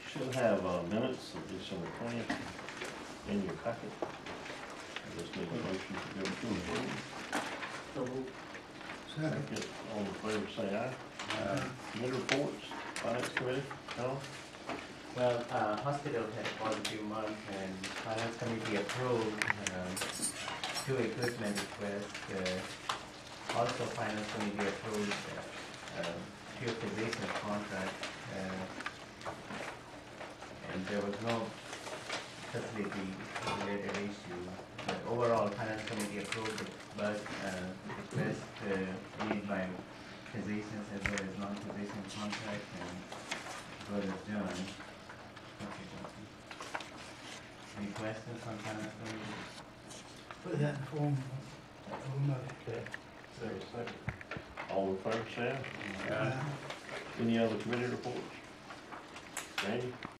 Should have minutes of December 20th in your packet. I just need a motion to go to approve. Second. All in favor say aye. Committee reports, Finance Committee, Tom? Well, hospital had a positive month and Finance Committee approved 2 equipment requests. Also, Finance Committee approved few physician contracts, and there was no facility-related issue. But overall, Finance Committee approved the budget request made by physicians as well as non-physician contracts, and it was done. Any questions on Finance Committee? Put that in form of motion. Okay. Second. All in favor say aye. Aye. Any other committee reports? Randy?